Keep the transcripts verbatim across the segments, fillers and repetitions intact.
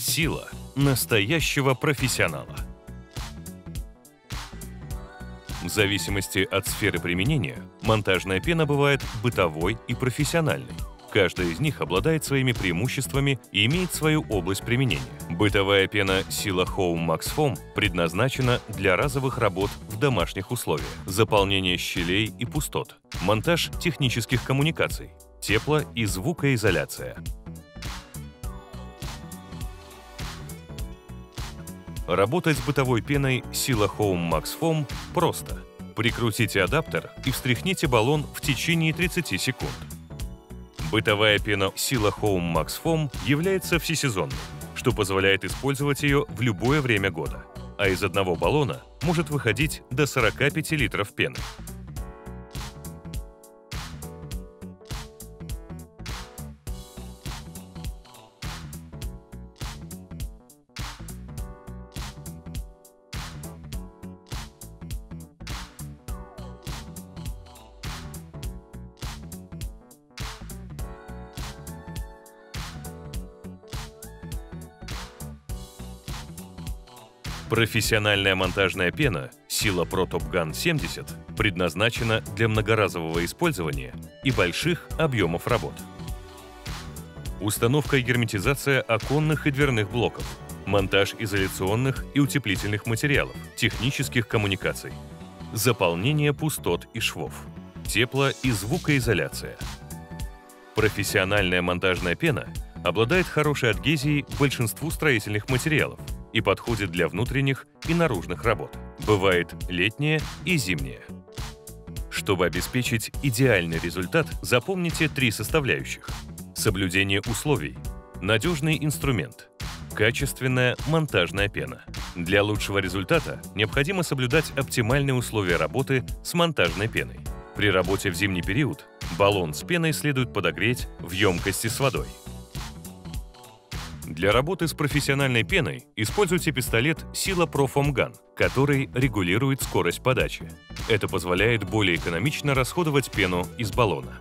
Сила настоящего профессионала. В зависимости от сферы применения, монтажная пена бывает бытовой и профессиональной. Каждая из них обладает своими преимуществами и имеет свою область применения. Бытовая пена Sila Home Max Foam предназначена для разовых работ в домашних условиях, заполнение щелей и пустот, монтаж технических коммуникаций, тепло- и звукоизоляция. Работать с бытовой пеной Sila Home Max Foam просто. Прикрутите адаптер и встряхните баллон в течение тридцати секунд. Бытовая пена Sila Home Max Foam является всесезонной, что позволяет использовать ее в любое время года, а из одного баллона может выходить до сорока пяти литров пены. Профессиональная монтажная пена Sila Pro Top Gun семьдесят предназначена для многоразового использования и больших объемов работ. Установка и герметизация оконных и дверных блоков, монтаж изоляционных и утеплительных материалов, технических коммуникаций, заполнение пустот и швов, тепло- и звукоизоляция. Профессиональная монтажная пена обладает хорошей адгезией к большинству строительных материалов и подходит для внутренних и наружных работ. Бывает летняя и зимняя. Чтобы обеспечить идеальный результат, запомните три составляющих: соблюдение условий, надежный инструмент, качественная монтажная пена. Для лучшего результата необходимо соблюдать оптимальные условия работы с монтажной пеной. При работе в зимний период баллон с пеной следует подогреть в емкости с водой. Для работы с профессиональной пеной используйте пистолет Sila Pro Foam Gun, который регулирует скорость подачи. Это позволяет более экономично расходовать пену из баллона.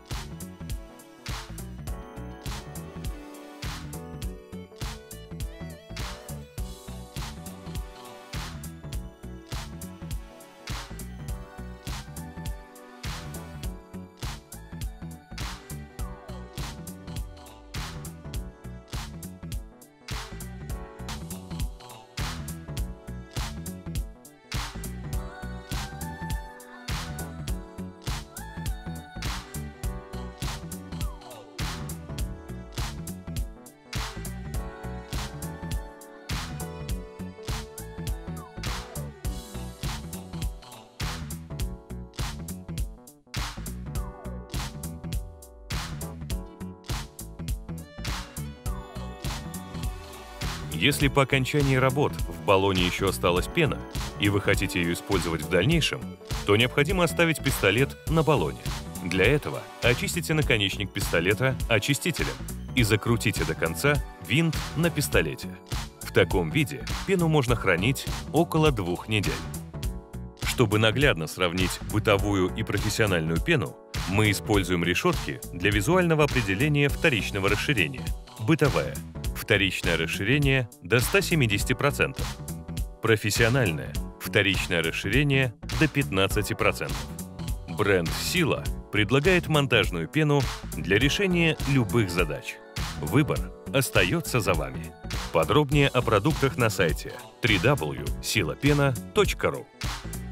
Если по окончании работ в баллоне еще осталась пена, и вы хотите ее использовать в дальнейшем, то необходимо оставить пистолет на баллоне. Для этого очистите наконечник пистолета очистителем и закрутите до конца винт на пистолете. В таком виде пену можно хранить около двух недель. Чтобы наглядно сравнить бытовую и профессиональную пену, мы используем решетки для визуального определения вторичного расширения. Бытовая. Вторичное расширение до ста семидесяти процентов. Профессиональное. Вторичное расширение до пятнадцати процентов. Бренд Sila предлагает монтажную пену для решения любых задач. Выбор остается за вами. Подробнее о продуктах на сайте дабл ю дабл ю дабл ю точка сила пена точка ру.